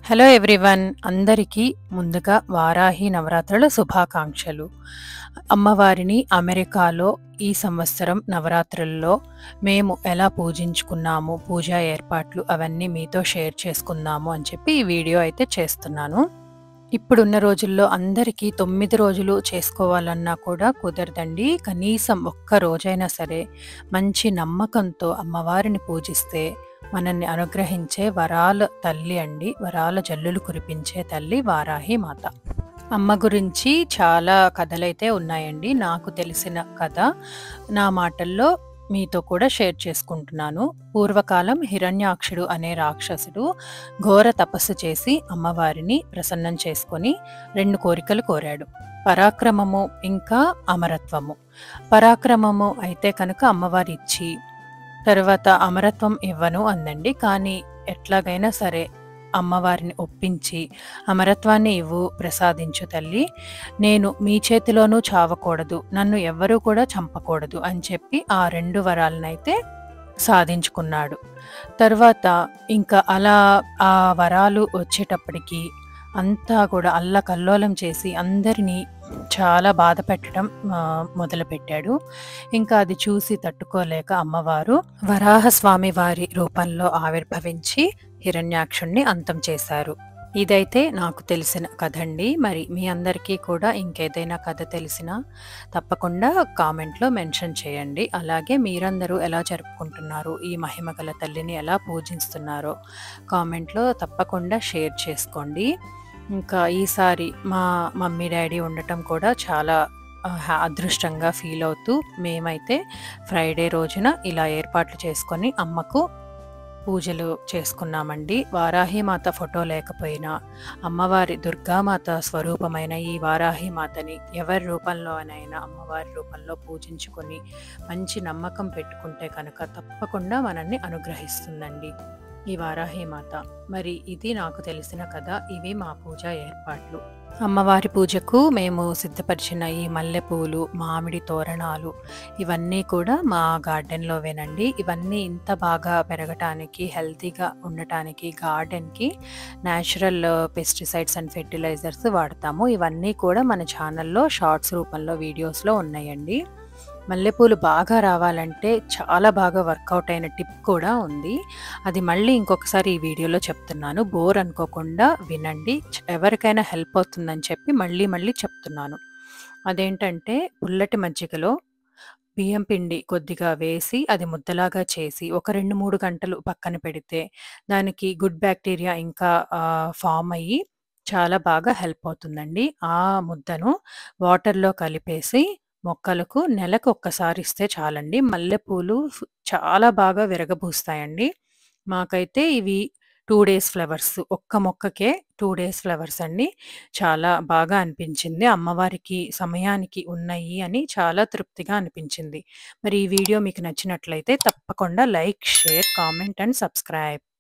Hello everyone, అందరికీ ముందుగా వారాహి నవరాత్రుల శుభాకాంక్షలు. అమ్మవారిని అమెరికాలో ఈ సంవత్సరం నవరాత్రుల్లో మేము ఎలా పూజించుకున్నాము, పూజా ఏర్పాట్లు అవన్నీ మీతో షేర్ చేసుకుందాము అని చెప్పి ఈ వీడియో అయితే చేస్తున్నాను. ఇప్పుడున్న రోజుల్లో అందరికీ 9 రోజులు చేసుకోవాలన్నా కూడా కుదరదండి. కనీసం ఒక్క రోజైనా సరే మంచి నమ్మకంతో అమ్మవారిని పూజిస్తే మనల్ని అనుగ్రహించే వరాల తల్లి అండి. వరాల జల్లులు కురిపించే తల్లి వారాహి మాత. అమ్మ గురించి చాలా కథలైతే ఉన్నాయండి. నాకు తెలిసిన కథ నా మాటల్లో మీతో కూడా షేర్ చేసుకుంటున్నాను. పూర్వకాలం హిరణ్యాక్షుడు అనే రాక్షసుడు ఘోర తపస్సు చేసి అమ్మవారిని ప్రసన్నం చేసుకొని 2 కోరికలు కోరాడు. పరాక్రమము ఇంకా అమరత్వము. పరాక్రమము అయితే కనుక అమ్మవారి ఇచ్చి, తర్వాత అమరత్వం ఇవ్వను అందండి. కానీ ఎట్లాగైనా సరే అమ్మవారిని ఒప్పించి అమరత్వాన్ని ఇవ్వు, ప్రసాదించు తల్లి, నేను మీ చేతిలోనూ చావకూడదు, నన్ను ఎవ్వరూ కూడా చంపకూడదు అని చెప్పి ఆ 2 వరాలనైతే సాధించుకున్నాడు. తర్వాత ఇంకా అలా ఆ వరాలు వచ్చేటప్పటికి అంతా కూడా అల్లకల్లోలం చేసి అందరినీ చాలా బాధ పెట్టడం మొదలుపెట్టాడు. ఇంకా అది చూసి తట్టుకోలేక అమ్మవారు వరాహస్వామి వారి రూపంలో ఆవిర్భవించి హిరణ్యాక్షుణ్ణి అంతం చేశారు. ఇదైతే నాకు తెలిసిన కథ అండి. మరి మీ అందరికీ కూడా ఇంకేదైనా కథ తెలిసినా తప్పకుండా కామెంట్లో మెన్షన్ చేయండి. అలాగే మీరందరూ ఎలా జరుపుకుంటున్నారు, ఈ మహిమగల తల్లిని ఎలా పూజిస్తున్నారో కామెంట్లో తప్పకుండా షేర్ చేసుకోండి. ఇంకా ఈసారి మా మమ్మీ డాడీ ఉండటం కూడా చాలా అదృష్టంగా ఫీల్ అవుతూ మేమైతే ఫ్రైడే రోజున ఇలా ఏర్పాట్లు చేసుకొని అమ్మకు పూజలు చేసుకున్నామండి. వారాహిమాత ఫోటో లేకపోయినా అమ్మవారి దుర్గామాత స్వరూపమైన ఈ వారాహిమాతని ఎవరి రూపంలోనైనా అమ్మవారి రూపంలో పూజించుకొని మంచి నమ్మకం పెట్టుకుంటే కనుక తప్పకుండా మనల్ని అనుగ్రహిస్తుందండి ఈ వారాహిమాత. మరి ఇది నాకు తెలిసిన కథ. ఇవి మా పూజా ఏర్పాట్లు. అమ్మవారి పూజకు మేము సిద్ధపరిచిన ఈ మల్లెపూలు, మామిడి తోరణాలు ఇవన్నీ కూడా మా గార్డెన్లోవేనండి. ఇవన్నీ ఇంత బాగా పెరగటానికి, హెల్తీగా ఉండటానికి గార్డెన్కి న్యాచురల్ పెస్టిసైడ్స్ అండ్ ఫెర్టిలైజర్స్ వాడతాము. ఇవన్నీ కూడా మన ఛానల్లో షార్ట్స్ రూపంలో వీడియోస్లో ఉన్నాయండి. మల్లెపూలు బాగా రావాలంటే చాలా బాగా వర్కౌట్ అయిన టిప్ కూడా ఉంది. అది మళ్ళీ ఇంకొకసారి ఈ వీడియోలో చెప్తున్నాను. బోర్ అనుకోకుండా వినండి. ఎవరికైనా హెల్ప్ అవుతుందని చెప్పి మళ్ళీ చెప్తున్నాను. అదేంటంటే పుల్లటి మజ్జిగలో బియ్యం పిండి కొద్దిగా వేసి అది ముద్దలాగా చేసి ఒక 2-3 గంటలు పక్కన పెడితే దానికి గుడ్ బ్యాక్టీరియా ఇంకా ఫామ్ అయ్యి చాలా బాగా హెల్ప్ అవుతుందండి. ఆ ముద్దను వాటర్లో కలిపేసి మొక్కలకు నెలకు ఒక్కసారి ఇస్తే చాలండి. మల్లెపూలు చాలా బాగా విరగబూస్తాయండి. మాకైతే ఇవి 2 డేస్ ఫ్లవర్స్, ఒక్క మొక్కకే 2 డేస్ ఫ్లవర్స్ అండి. చాలా బాగా అనిపించింది. అమ్మవారికి సమయానికి ఉన్నాయి అని చాలా తృప్తిగా అనిపించింది. మరి ఈ వీడియో మీకు నచ్చినట్లయితే తప్పకుండా like, share, comment and subscribe.